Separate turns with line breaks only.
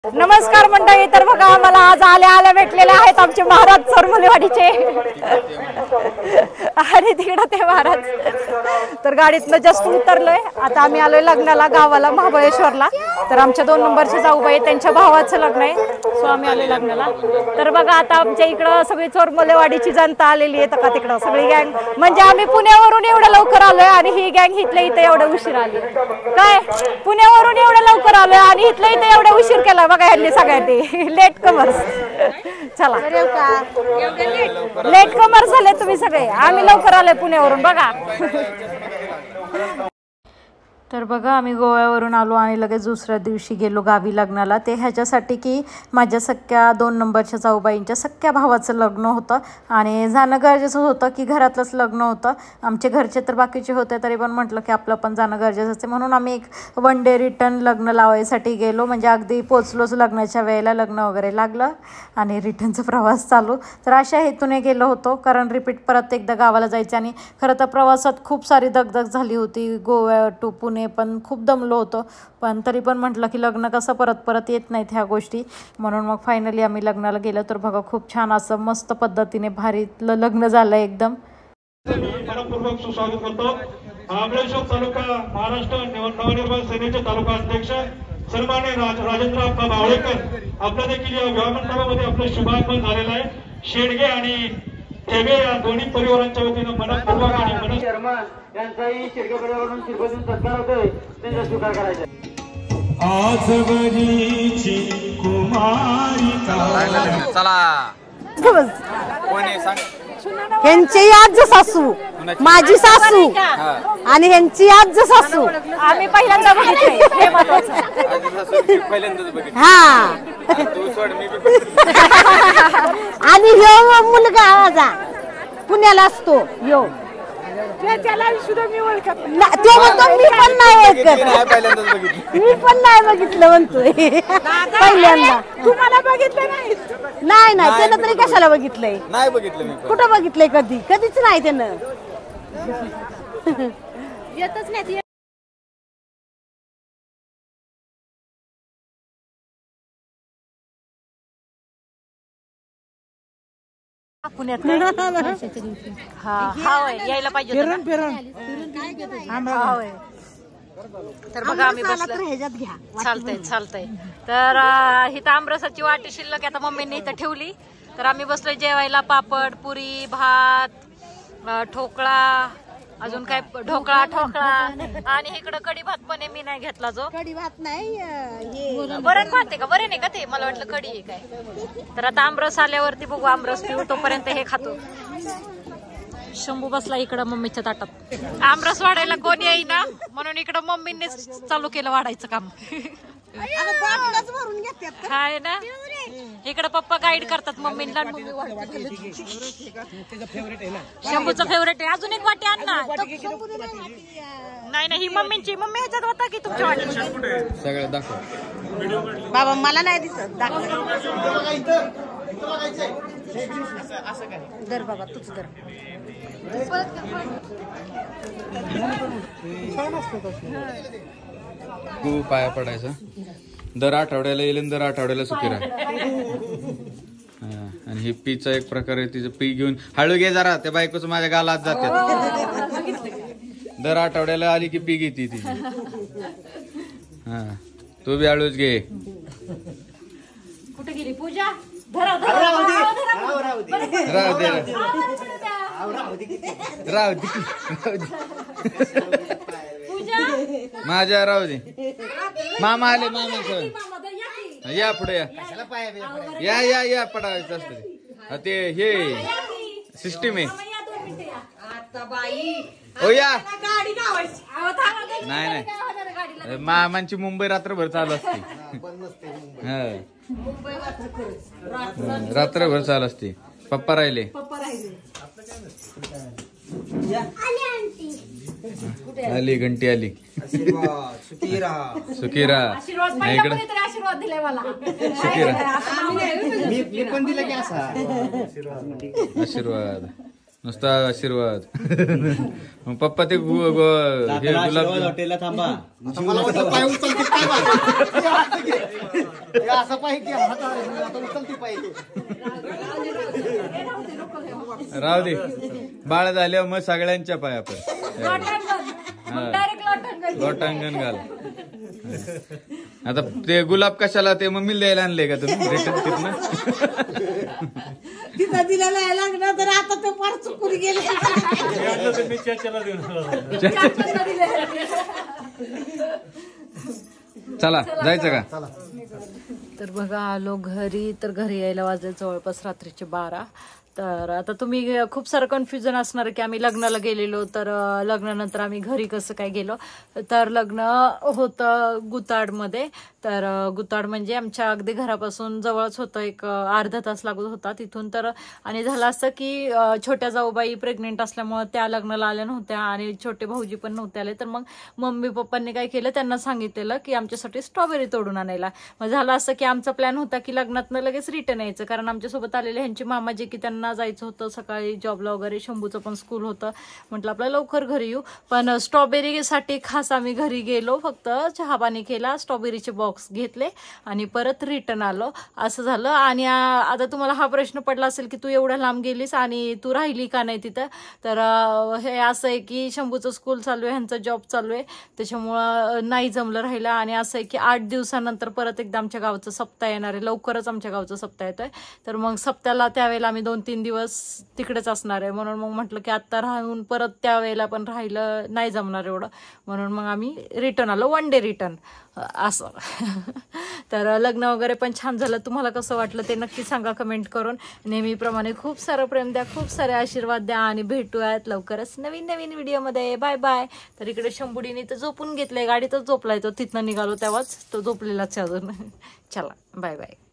नमस्कार मंडळी. तर बघा आम्हाला आज आल्या भेटलेले आहेत आमचे महाराज चरमलेवाडीचे आणि तिकडं ते महाराज. तर गाडीतनं जस्ट उतरलोय. आता आम्ही आलोय लग्नाला गावाला महाबळेश्वरला. तर आमच्या 2 नंबरचे जाऊबाई त्यांच्या भावाचं लग्न आहे, सो आम्ही आलोय लग्नाला. तर बघा आता आमच्या इकडं सगळी चोरमलेवाडीची जनता आलेली आहे. का तिकडं सगळी गँग, म्हणजे आम्ही पुण्यावरून एवढं लवकर आलोय आणि ही गँग इथल्या इथं एवढं उशीर आली. काय पुण्यावरून एवढं लवकर आलोय आणि इथल्या इथं एवढं उशीर केला बघा यांनी सगळ्यांनी. Latecomers. चला लेट कमर्स झाले तुम्ही सगळे. आम्ही लवकर आलोय पुण्यावरून बघा. तर बघा आम्ही गोव्यावरून आलो आणि लगेच दुसऱ्या दिवशी गेलो गावी लग्नाला. ते ह्याच्यासाठी की माझ्या सख्या 2 नंबरच्या जाऊबाईंच्या सख्या भावाचं लग्न होतं आणि जाणं गरजेचं होतं की घरातलंच लग्न होतं. आमचे घरचे तर बाकीचे होते तरी पण म्हटलं की आपलं पण जाणं गरजेचं असते म्हणून आम्ही एक 1 डे रिटर्न लग्न लावायसाठी गेलो. म्हणजे अगदी पोचलोच लग्नाच्या वेळेला, लग्न वगैरे लागलं आणि रिटर्नचा प्रवास चालू. तर अशा हेतूने गेलो होतो कारण रिपीट परत एकदा गावाला जायचं. आणि खरं तर प्रवासात खूप सारी दगदग झाली होती. गोवा टू पुणे पण खूप दमलो होतो, पण तरी पण म्हटलं की लग्न कसं परत येत नाहीत ह्या गोष्टी, म्हणून मग फायनली आम्ही लग्नाला गेलो. तर बघा खूप छान असं मस्त पद्धतीने भारीतलं लग्न झालं एकदम.
मनपूर्वक सुस्वागत करतो. महाबळेश्वर तालुका महाराष्ट्र नवनिर्माण सेनेचे तालुका अध्यक्ष सन्माननीय राजेंद्र अप्पा बावळेकर आपल्या देखील या विवाह मंडपामध्ये आपलं शुभागमन झालेलं आहे. शेडगे आणि ठेगे या दोन्ही परिवारांच्या वतीनं मनपूर्वक आणि
चेअरमन यांचाही शेडगे परिवाराकडून शिरबतून सत्कार होतोय, त्यांचा स्वीकार करायचा.
आजवरीची कुमारिका
चला कोणी सांग.
ह्यांची आजी सासू, माझी सासू आणि ह्यांची आजी सासू आम्ही पहिल्यांदा बघितले.
पहिल्यांदाच बघितलं.
हा
तू सोड मी
आणि ह्यो मुलगा माझा पुण्याला असतो. ह्यो त्याला सुद्धा मी ओळखत नाही. तो म्हणतो मी पण नाही ओळखत.
पहिल्यांदाच बघितलं.
मी पण नाही बघितलं म्हणतोय पहिल्यांदा. तुम्हाला बघितलं नाही? नाही नाही, त्यानं तरी कशाला बघितलंय?
नाही बघितलं मी.
कुठं बघितलंय? कधीच नाही त्यानं. येतच नाही. पुण्यात यायला पाहिजे. तर बघा आम्ही चालतंय. तर इथं आमरसाची वाटी शिल्लक आता मम्मीने इथं ठेवली. तर आम्ही बसलोय जेवायला. पापड, पुरी, भात, ठोकळा, अजून काय ढोकळा आणि इकडं कढी भात पण मी नाही घेतला. जो कढी भात नाही, वरण भात आहे का? वरण आहे का ते? मला वाटलं कढी आहे काय. तर आता आमरस आल्यावरती बघू, आमरस पिऊ. तोपर्यंत हे खातो. शंभू बसला इकडं मम्मीच्या ताटात. आमरस वाढायला कोणी येईना म्हणून इकडं मम्मीने चालू केलं वाढायचं काम. हाय ना, इकडं पप्पा गाईड करतात मम्मीला. शंभूचं फेवरेट आहे. अजून एक वाटी आण ना. नाही ही मम्मीची. मम्मी ह्याच्यात होता की तुमच्या वाटी?
सगळं दाखव
बाबा, मला नाही दिसत. दर बाबा, तूच दर.
तू पाया पडायचा. दर आठवड्याला येईल, दर आठवड्याला सुखी राहा. आणि ही पीचा एक प्रकार आहे. तिचं पी घेऊन हळू घे जरा, त्या बायकोच माझ्या गालात जाते. दर आठवड्याला आली की पी घेते तिची. हा, तू बी हळूच घे.
कुठे गेली पूजा?
माझ्या राहू दे. मामा आले. मामा या पुढे या पडायचं असतं ते. हे सिस्टीम आहे. ओ या. नाही मामांची मुंबई रात्रभर चालू असते. रात्रभर चालू असते. पप्पा राहिले. आली घंटी आली. सुखी राहा. आशीर्वाद दिलाय मला. सुखी राहा. आशीर्वाद. नुसता आशीर्वाद. मग पप्पा ते गुलाब
हॉटेलला थांबा.
मला वाटलं पाय उचलते काय असं पाहिजे आता उचलते पाहिजे.
राहू दे, बाळ झाल्यावर मग सगळ्यांच्या पाया पण लोटांगण घाल. आता ते गुलाब कशाला ते मम्मीला द्यायला आणले का तुम्ही रिटर्न तिथनं?
तिथं दिलेला लागणार तर आता ते फार चुकून गेले.
चला जायचं का?
तर बघा आलो घरी. तर घरी यायला वाजले जवळपास रात्रीचे 12. तर आता तुम्ही खूप सारं कन्फ्युजन असणार की आम्ही लग्नाला गेलेलो, तर लग्नानंतर आम्ही घरी कसं काय गेलो. तर लग्न होतं गुताडमध्ये. तर गुताड म्हणजे आमच्या अगदी घरापासून जवळच होतं, एक अर्धा तास लागत होता तिथून. तर आणि झालं असं की छोट्या जाऊबाई प्रेग्नेंट असल्यामुळे त्या लग्नाला आल्या नव्हत्या आणि छोटे भाऊजी पण नव्हते आले. तर मग मम्मी पप्पांनी काय केलं, त्यांना सांगितलेलं की आमच्यासाठी स्ट्रॉबेरी तोडून आणायला. मग झालं असं की आमचा प्लॅन होता की लग्नातनं लगेच रिटर्न यायचं, कारण आमच्यासोबत आलेले ह्यांची मामा जे की त्यांना जायचं होतं सकाळी जॉबला वगैरे. शंभूचं पण स्कूल होतं. म्हटलं आपलं लवकर घरी येऊ. पण स्ट्रॉबेरीसाठी खास आम्ही घरी गेलो, फक्त चहा पाणी केला, स्ट्रॉबेरीचे बॉक्स घेतले आणि परत रिटर्न आलो. असं झालं. आणि आता तुम्हाला हा प्रश्न पडला असेल की तू एवढ्या लांब गेलीस आणि तू राहिली का नाही तिथं. तर हे असं आहे की शंभूचं स्कूल चालू आहे, ह्यांचा जॉब चालू आहे, त्याच्यामुळं नाही जमलं राहिलं. आणि असं आहे की 8 दिवसानंतर परत एकदा आमच्या गावचं सप्ताह येणार आहे, लवकरच आमच्या गावचं सप्ताह येतोय. तर मग सप्त्याला त्यावेळेला आम्ही 2-3 दिवस तिकडेच असणार आहे. म्हणून मग म्हटलं की आता राहून परत त्यावेळेला पण राहिलं नाही जमणार एवढं, म्हणून मग आम्ही रिटर्न आलो, 1 डे रिटर्न असं. तर लग्न वगैरे पण छान झालं. तुम्हाला कसं वाटलं ते नक्की सांगा कमेंट करून. नेहमीप्रमाणे खूप सारं प्रेम द्या, खूप सारे आशीर्वाद द्या आणि भेटूयात लवकरच नवीन व्हिडिओमध्ये. Bye bye. तर इकडे शंभुडीने तर झोपून घेतलंय, गाडीतच झोपलाय तो, तिथनं निघालो तेव्हाच तो झोपलेलाच अजून. चला बाय बाय.